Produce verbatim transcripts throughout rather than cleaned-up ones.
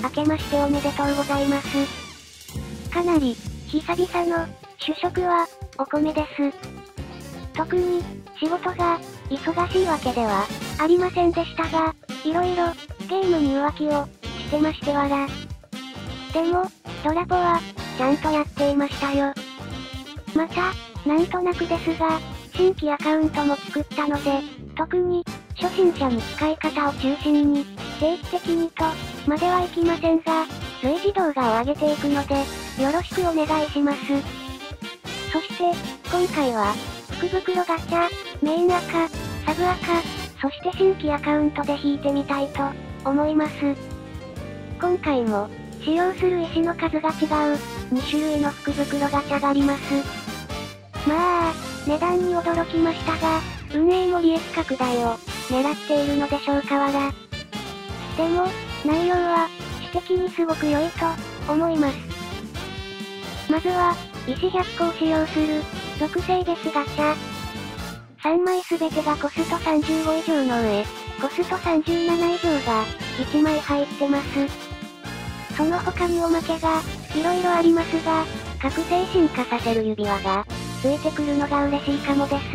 明けましておめでとうございます。かなり、久々の、主食は、お米です。特に、仕事が、忙しいわけでは、ありませんでしたが、いろいろ、ゲームに浮気を、してましてわら。でも、ドラポは、ちゃんとやっていましたよ。また、なんとなくですが、新規アカウントも作ったので、特に、初心者に使い方を中心に、定期的にと、まではいきませんが、随時動画を上げていくので、よろしくお願いします。そして、今回は、福袋ガチャ、メインアカ、サブアカ、そして新規アカウントで引いてみたいと、思います。今回も、使用する石の数が違う、に種類の福袋ガチャがあります。まあ、値段に驚きましたが、運営も利益拡大を、狙っているのでしょうかわら。でも、内容は、私的にすごく良いと、思います。まずは、石ひゃっこを使用する、属性別ガチャ。さんまいすべてがコストさんじゅうご以上の上、コストさんじゅうなな以上が、いちまい入ってます。その他におまけが、いろいろありますが、覚醒進化させる指輪が、ついてくるのが嬉しいかもです。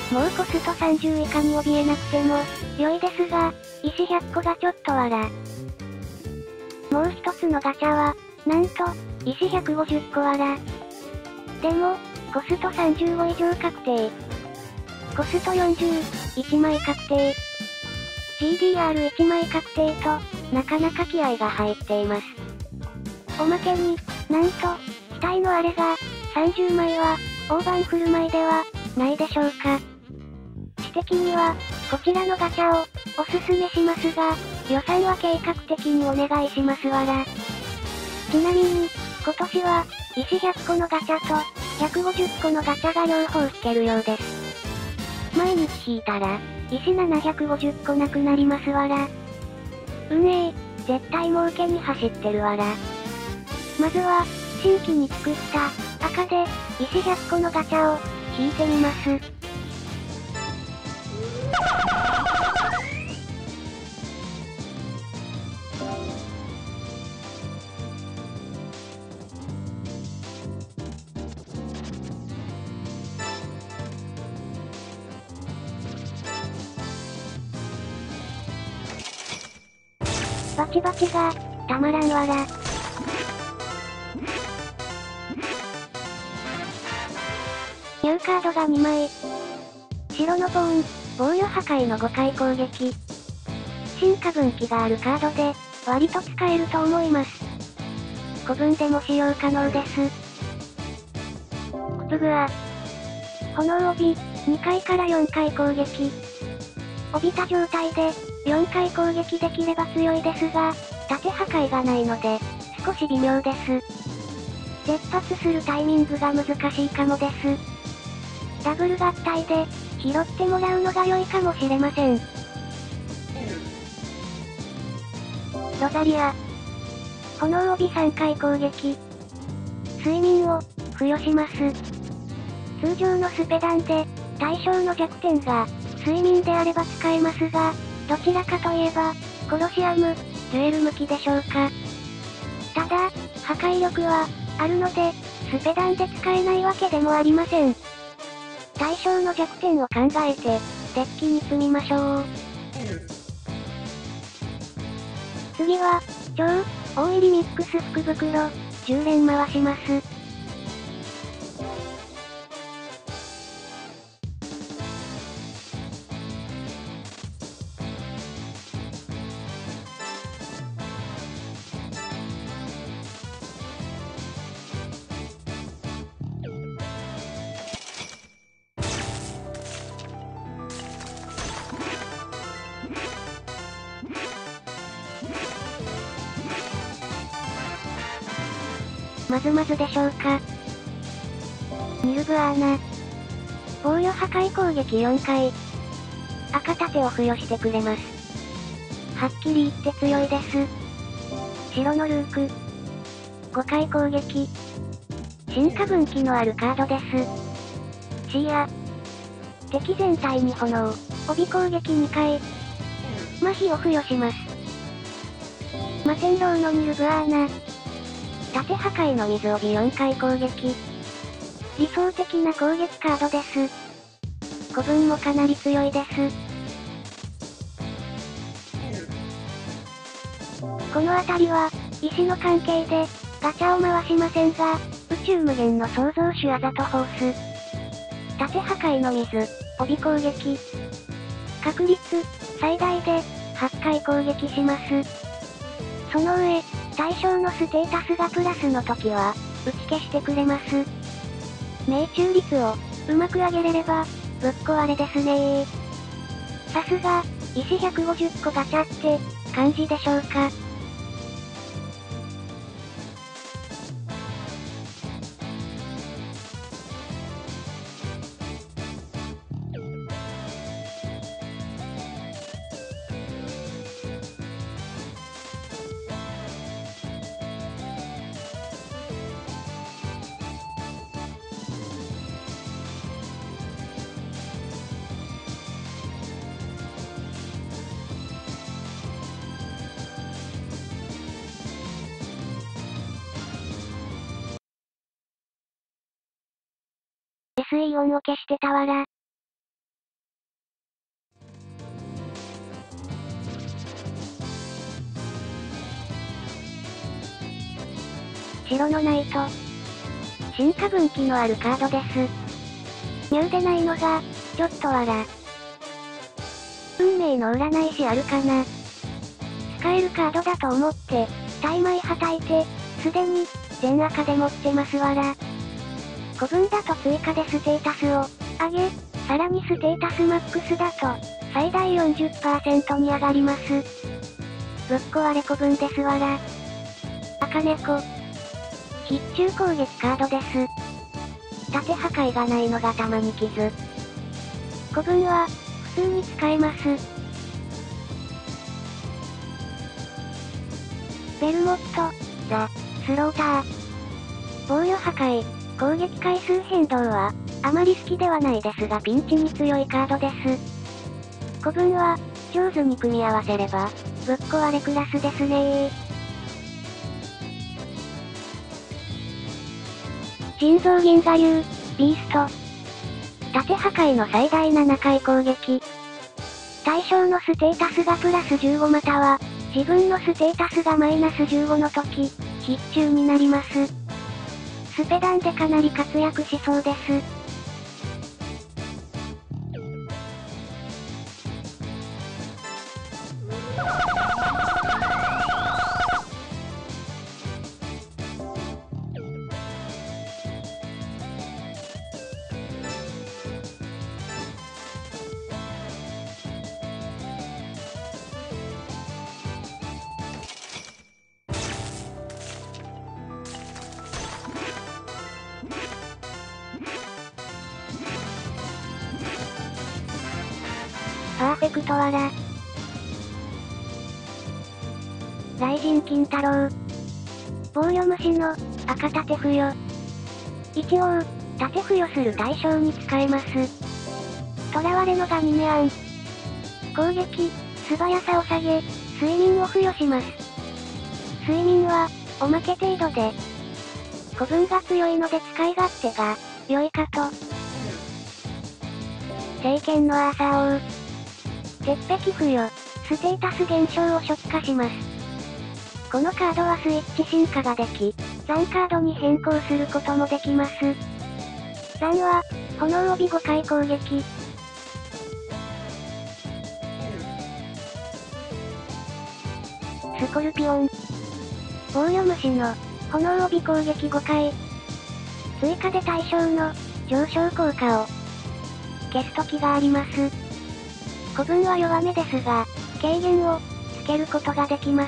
もうコストさんじゅう以下に怯えなくても、良いですが、石ひゃっこがちょっとわら。もう一つのガチャは、なんと、石ひゃくごじゅっこわら。でも、コストさんじゅうご以上確定。コストよんじゅう、いちまい確定。ジーディーアールいち 枚確定と、なかなか気合が入っています。おまけに、なんと、機体のあれが、さんじゅうまいは、大盤振る舞いでは、ないでしょうか。私的には、こちらのガチャを、おすすめしますが、予算は計画的にお願いしますわら。ちなみに、今年は、石ひゃっこのガチャと、ひゃくごじゅっこのガチャが両方引けるようです。毎日引いたら、石ななひゃくごじゅっこなくなりますわら。運営、絶対儲けに走ってるわら。まずは、新規に作った、赤で、石ひゃっこのガチャを、引いてみます。バチバチが、たまらんわら。ニューカードがにまい。白のポーン、防御破壊のごかい攻撃。進化分岐があるカードで、割と使えると思います。古文でも使用可能です。クプグア。炎帯、にかいからよんかい攻撃。帯びた状態で、よんかい攻撃できれば強いですが、縦破壊がないので、少し微妙です。絶発するタイミングが難しいかもです。ダブル合体で、拾ってもらうのが良いかもしれません。ロザリア。炎帯さんかい攻撃。睡眠を、付与します。通常のスペダンで、対象の弱点が、睡眠であれば使えますが、どちらかといえば、コロシアム、デュエル向きでしょうか。ただ、破壊力は、あるので、スペダンで使えないわけでもありません。対象の弱点を考えて、デッキに積みましょう。次は、超、大入りミックス福袋、じゅう連回します。まずまずでしょうか。ニルブアーナ。防御破壊攻撃よんかい。赤盾を付与してくれます。はっきり言って強いです。白のルーク。ごかい攻撃。進化分岐のあるカードです。シーア。敵全体に炎。帯攻撃にかい。麻痺を付与します。 摩天楼のニルブアーナ。縦破壊の水帯よんかい攻撃。理想的な攻撃カードです。古文もかなり強いです。この辺りは、石の関係で、ガチャを回しませんが、宇宙無限の創造主あざとホース。縦破壊の水、帯攻撃。確率、最大で、はちかい攻撃します。その上、対象のステータスがプラスの時は、打ち消してくれます。命中率を、うまく上げれれば、ぶっ壊れですねー。さすが、石ひゃくごじゅっこガチャって、感じでしょうか。エスイー 音を消してたわら。白のナイト。進化分岐のあるカードです。ニューでないのが、ちょっとわら。運命の占い師あるかな。使えるカードだと思って、大枚はたいて、すでに、全赤で持ってますわら。古文だと追加でステータスを、上げ、さらにステータスマックスだと、最大 よんじゅっパーセント に上がります。ぶっ壊れ古文ですわら。赤猫。必中攻撃カードです。縦破壊がないのがたまに傷。古文は、普通に使えます。ベルモット、ザ、スローター。防御破壊、攻撃回数変動は、あまり好きではないですがピンチに強いカードです。古文は、上手に組み合わせれば、ぶっ壊れクラスですねー。人造銀河流、ビースト。縦破壊の最大ななかい攻撃。対象のステータスがプラスじゅうごまたは、自分のステータスがマイナスじゅうごの時、必中になります。スペダンでかなり活躍しそうです。パーフェクトワラ。雷神金太郎。防御虫の赤盾付与。一応、盾付与する対象に使えます。囚われのガニメアン。攻撃、素早さを下げ、睡眠を付与します。睡眠は、おまけ程度で。古文が強いので使い勝手が、良いかと。聖剣のアーサー王。鉄壁付与、ステータス減少を初期化します。このカードはスイッチ進化ができ、残カードに変更することもできます。残は、炎帯ごかい攻撃。スコルピオン。防御虫の、炎帯攻撃ごかい。追加で対象の、上昇効果を、消す時があります。古文は弱めですが、軽減を、つけることができます。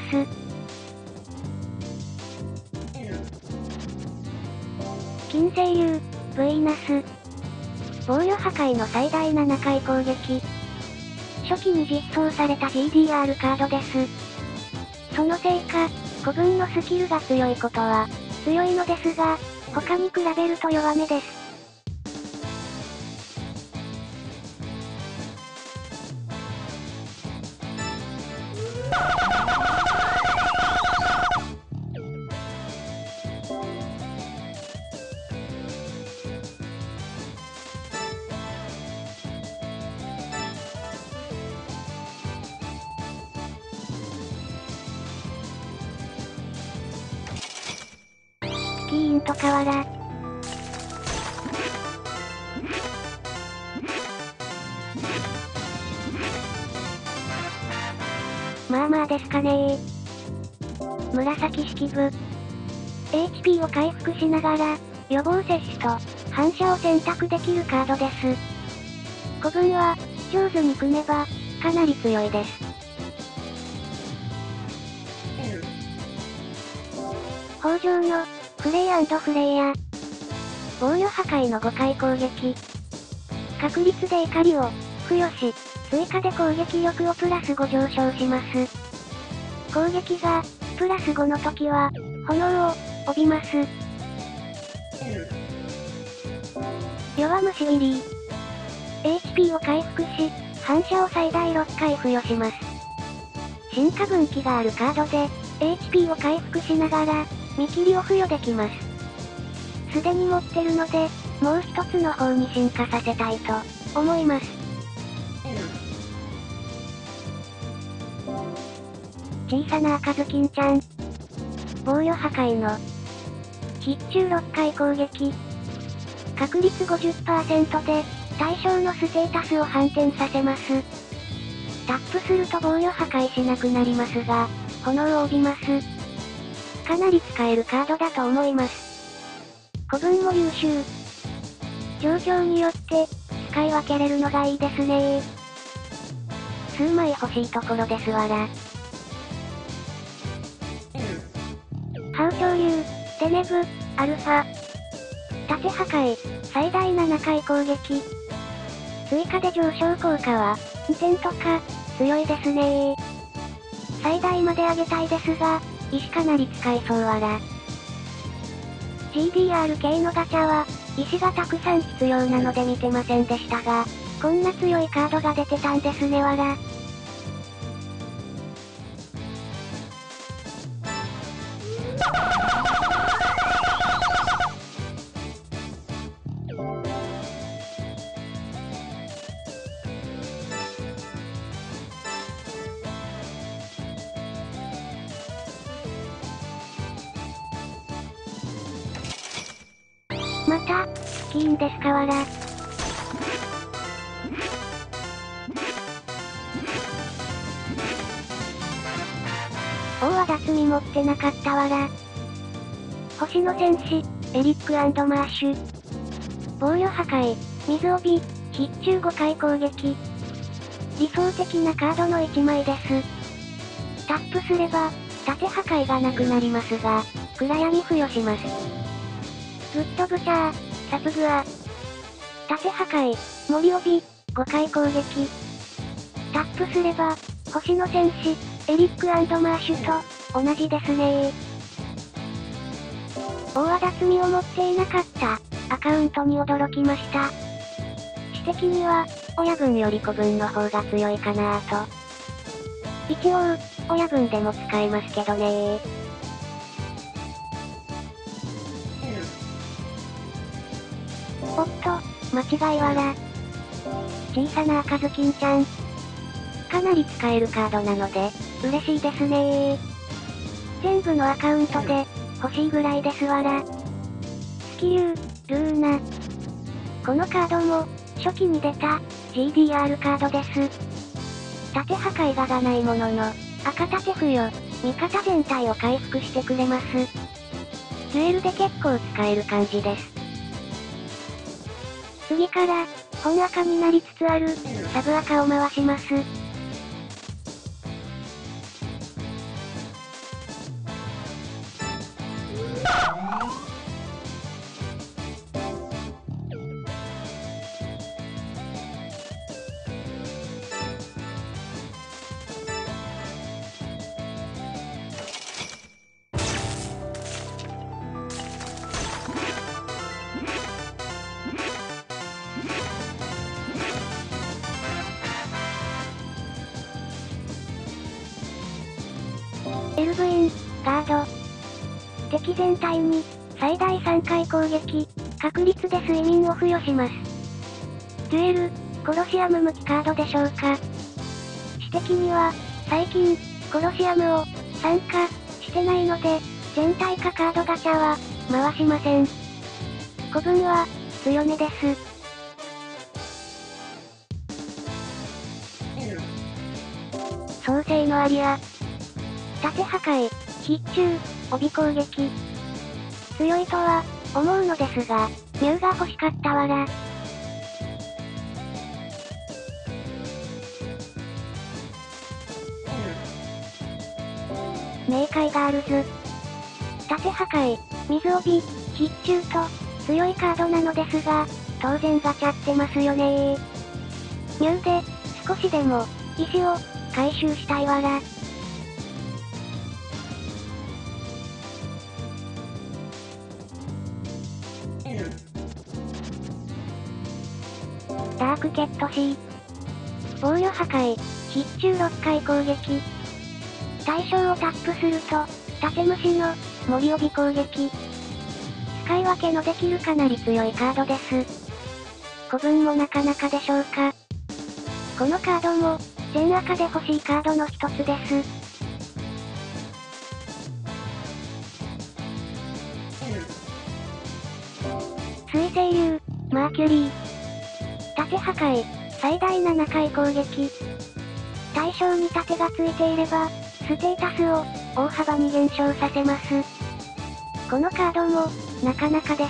金星流、ブイナス。防御破壊の最大ななかい攻撃。初期に実装された ジーディーアール カードです。そのせいか、古文のスキルが強いことは、強いのですが、他に比べると弱めです。 ンとかわら。まあまあですかねー。紫式部。エイチピー を回復しながら、予防接種と、反射を選択できるカードです。古文は、上手に組めば、かなり強いです。北条の、フレイ&フレイヤ。防御破壊のごかい攻撃。確率で怒りを、付与し、追加で攻撃力をプラスご上昇します。攻撃が、プラスごの時は、炎を、帯びます。弱虫ウィリー。エイチピー を回復し、反射を最大ろっかい付与します。進化分岐があるカードで、エイチピー を回復しながら、見切りを付与できます。すでに持ってるので、もう一つの方に進化させたいと、思います。小さな赤ずきんちゃん。防御破壊の、必中ろっかい攻撃。確率 ごじゅっパーセント で、対象のステータスを反転させます。タップすると防御破壊しなくなりますが、炎を帯びます。かなり使えるカードだと思います。古文も優秀。状況によって、使い分けれるのがいいですねー。数枚欲しいところですわら。ハウ恐竜、テネブ、アルファ。縦破壊、最大ななかい攻撃。追加で上昇効果は、にてんとか、強いですねー。最大まで上げたいですが、石かなり使えそうわら。ジーディーアール 系のガチャは、石がたくさん必要なので見てませんでしたが、こんな強いカードが出てたんですねわら。また、スキーンですかわら。大和脱み持ってなかったわら。星の戦士、エリック&マーシュ。防御破壊、水帯、必中ごかい攻撃。理想的なカードのいちまいです。タップすれば、縦破壊がなくなりますが、暗闇付与します。グッドブチャー、サプグア。縦破壊、森帯、ごかい攻撃。タップすれば、星の戦士、エリック&マーシュと、同じですねー。大和脱みを持っていなかった、アカウントに驚きました。私的には、親分より子分の方が強いかなぁと。一応、親分でも使えますけどねー。おっと、間違いわら。小さな赤ずきんちゃん。かなり使えるカードなので、嬉しいですねー。全部のアカウントで、欲しいぐらいですわら。スキリュー、ルーナ。このカードも、初期に出た、ジーディーアール カードです。縦破壊ががないものの、赤縦付与、味方全体を回復してくれます。デュエルで結構使える感じです。次から、本赤になりつつある、サブ赤を回します。エルブイン、ガード。敵全体に、最大さんかい攻撃、確率で睡眠を付与します。デュエル、コロシアム向きカードでしょうか。私的には、最近、コロシアムを、参加、してないので、全体化カードガチャは、 回しません。古文は、強めです。創世のアリア。縦破壊、必中、帯攻撃。強いとは、思うのですが、ミュウが欲しかったわら。冥界ガールズ。縦破壊、水帯、必中と、強いカードなのですが、当然ガチャってますよねー。ミュウで、少しでも、石を、回収したいわら。ダークケット C。防御破壊、必中ろっかい攻撃。対象をタップすると、縦虫の、森帯攻撃。使い分けのできるかなり強いカードです。古文もなかなかでしょうか。このカードも、全赤で欲しいカードの一つです。水星竜、マーキュリー。縦破壊、最大ななかい攻撃。対象に盾がついていれば、ステータスを、大幅に減少させます。このカードも、なかなかです。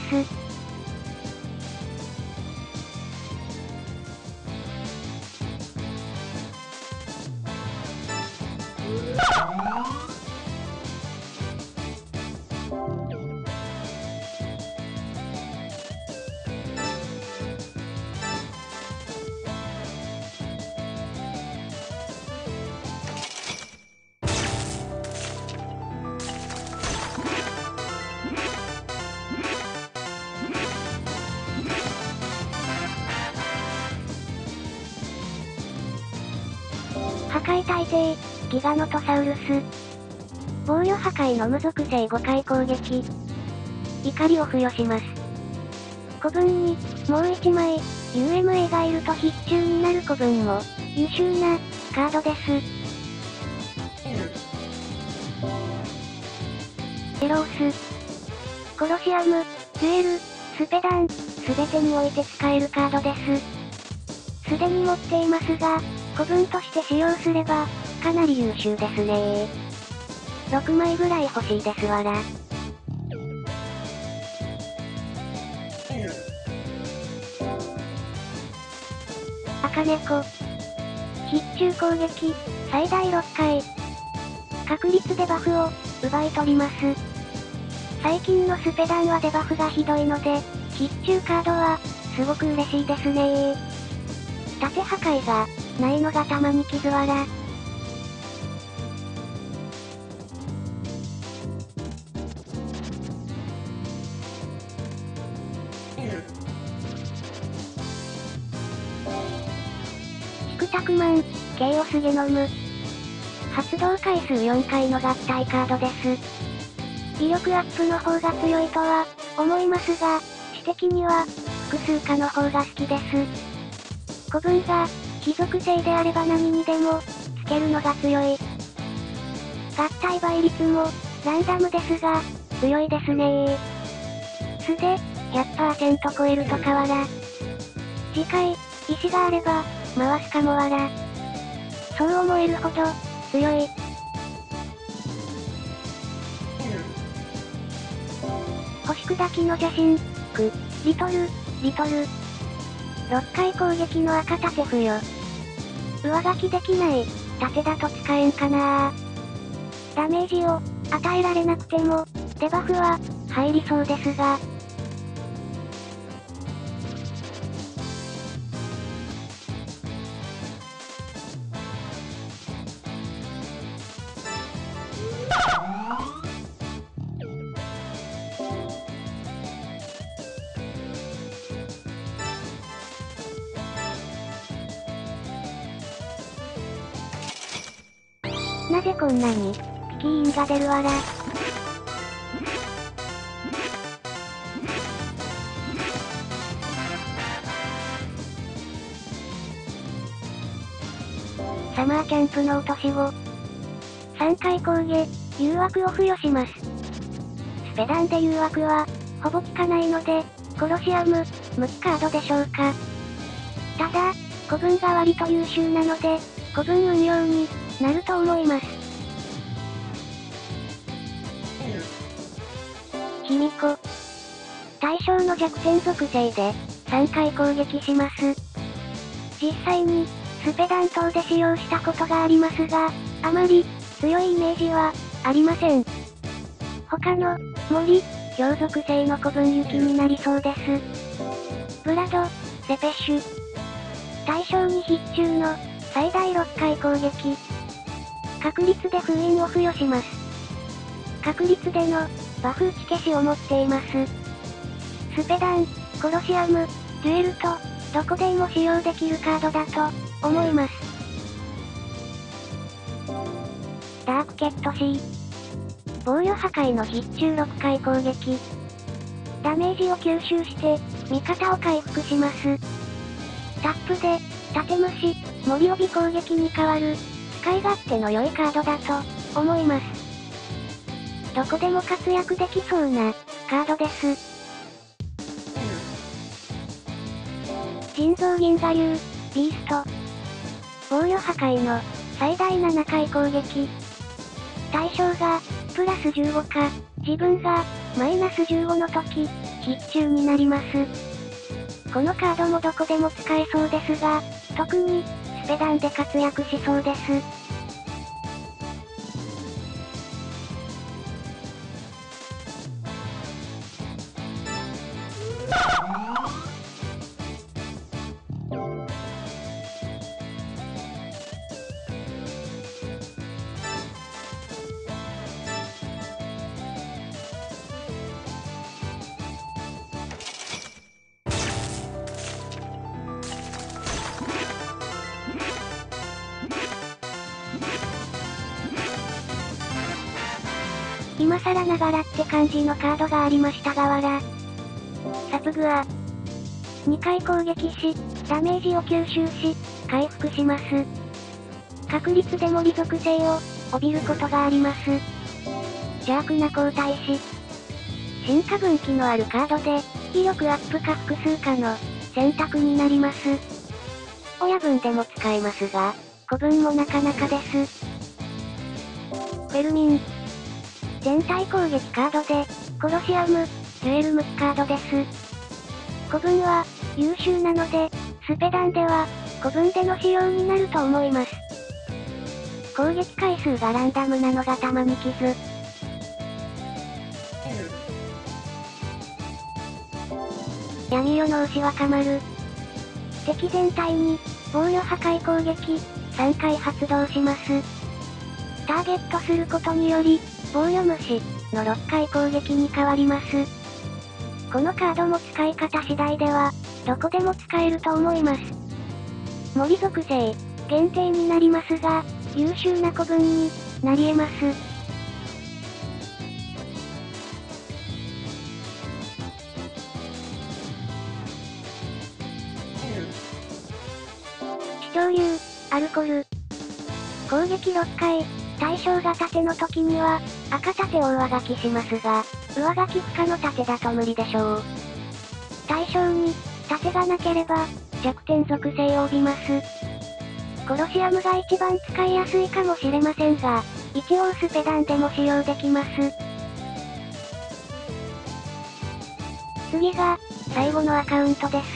破壊大帝、ギガノトサウルス。防御破壊の無属性ごかい攻撃。怒りを付与します。古文に、もういちまい、ユーエムエー がいると必中になる古文も、優秀な、カードです。エロース。コロシアム、デュエル、スペダン、すべてにおいて使えるカードです。すでに持っていますが、古文として使用すれば、かなり優秀ですねー。ろくまいぐらい欲しいですわら。赤猫。必中攻撃、最大ろっかい。確率でバフを、奪い取ります。最近のスペダンはデバフがひどいので、必中カードは、すごく嬉しいですねー。縦破壊が、ないのがたまに傷わら。キクタクマン、ケイオスゲノム。発動回数よんかいの合体カードです。威力アップの方が強いとは、思いますが、私的には、複数化の方が好きです。古文が、非属性であれば何にでも、つけるのが強い。合体倍率も、ランダムですが、強いですねー。素で、ひゃくパーセント 超えるとかわら。次回、石があれば、回すかもわら。そう思えるほど、強い。星砕きの邪神、ク、リトル、リトル。ろっかい攻撃の赤盾付与。上書きできない、盾だと使えんかなー。ダメージを、与えられなくても、デバフは、入りそうですが。なぜこんなに、ピキーンが出るわら。サマーキャンプの落とし子。さんかい攻撃、誘惑を付与します。スペダンで誘惑は、ほぼ効かないので、コロシアム、無機カードでしょうか。ただ、古文が割と優秀なので、古文運用になると思います。卑弥呼。対象の弱点属性で、さんかい攻撃します。実際に、スペダン等で使用したことがありますが、あまり、強いイメージは、ありません。他の、森、強属性の古文雪になりそうです。ブラド、セペッシュ。対象に必中の、最大ろっかい攻撃。確率で封印を付与します。確率での、バフ打ち消しを持っています。スペダン、コロシアム、デュエルと、どこでも使用できるカードだと、思います。ダークケット C。防御破壊の必中ろっかい攻撃。ダメージを吸収して、味方を回復します。タップで、盾虫、森帯攻撃に変わる、使い勝手の良いカードだと、思います。どこでも活躍できそうな、カードです。人造銀河流、ビースト。防御破壊の、最大ななかい攻撃。対象が、プラスじゅうごか、自分が、マイナスじゅうごの時、必中になります。このカードもどこでも使えそうですが、特に、スペダンで活躍しそうです。今更ながらって感じのカードがありましたがわら。サプグア。にかい攻撃し、ダメージを吸収し、回復します。確率で森属性を、帯びることがあります。邪悪な皇太子。進化分岐のあるカードで、威力アップか複数かの、選択になります。親分でも使えますが、子分もなかなかです。フェルミン。全体攻撃カードで、コロシアム、デュエル無機カードです。古文は、優秀なので、スペダンでは、古文での使用になると思います。攻撃回数がランダムなのがたまに傷。闇夜の牛若丸。敵全体に、防御破壊攻撃、さんかい発動します。ターゲットすることにより、防御虫のろっかい攻撃に変わります。このカードも使い方次第では、どこでも使えると思います。森属性、限定になりますが、優秀な古文になり得ます。地上流、アルコル。攻撃ろっかい。対象が盾の時には、赤盾を上書きしますが、上書き不可の盾だと無理でしょう。対象に、盾がなければ、弱点属性を帯びます。コロシアムが一番使いやすいかもしれませんが、一応スペダンでも使用できます。次が、最後のアカウントです。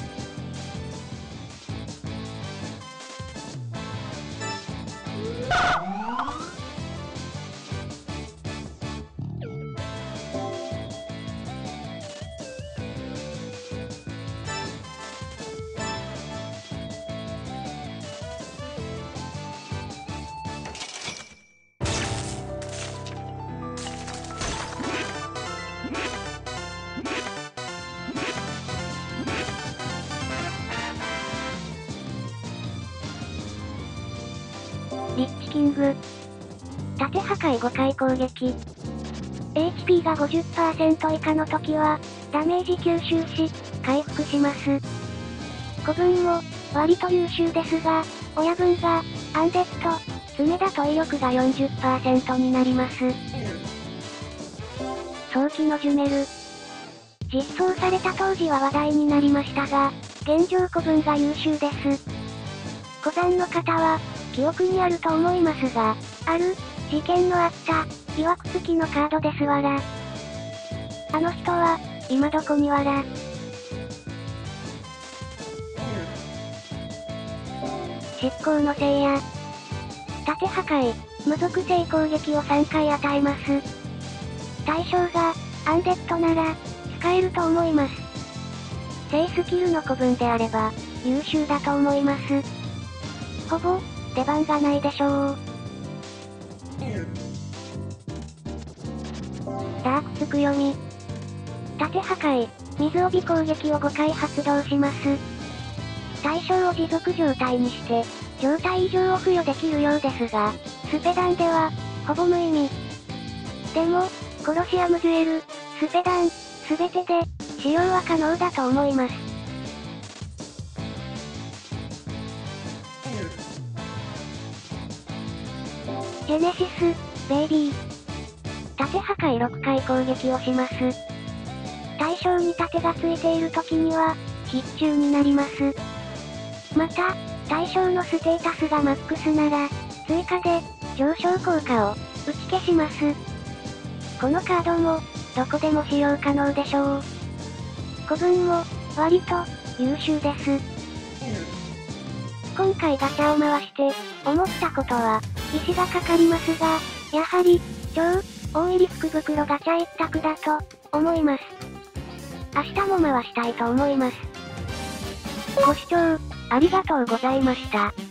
リッチキング。盾破壊ごかい攻撃。エイチピー が ごじゅっパーセント 以下の時は、ダメージ吸収し、回復します。古文も、割と優秀ですが、親分が、アンデッド、爪だと威力が よんじゅっパーセント になります。 早期のジュメル。実装された当時は話題になりましたが、現状古文が優秀です。古参の方は、記憶にあると思いますが、ある、事件のあった、曰く付きのカードですわら。あの人は、今どこにわら。執行のせいや。縦破壊、無属性攻撃をさんかい与えます。対象が、アンデッドなら、使えると思います。正スキルの古文であれば、優秀だと思います。ほぼ、出番がないでしょう。ダークつく読み。縦破壊、水帯攻撃をごかい発動します。対象を持続状態にして、状態異常を付与できるようですが、スペダンでは、ほぼ無意味。でも、コロシアムジュエル、スペダン、すべてで、使用は可能だと思います。ジェネシス、ベイビー。縦破壊ろっかい攻撃をします。対象に盾がついている時には、必中になります。また、対象のステータスがマックスなら、追加で、上昇効果を、打ち消します。このカードも、どこでも使用可能でしょう。古文も、割と、優秀です。今回ガチャを回して、思ったことは、石がかかりますが、やはり、超、大入り福袋ガチャ一択だと、思います。明日も回したいと思います。ご視聴、ありがとうございました。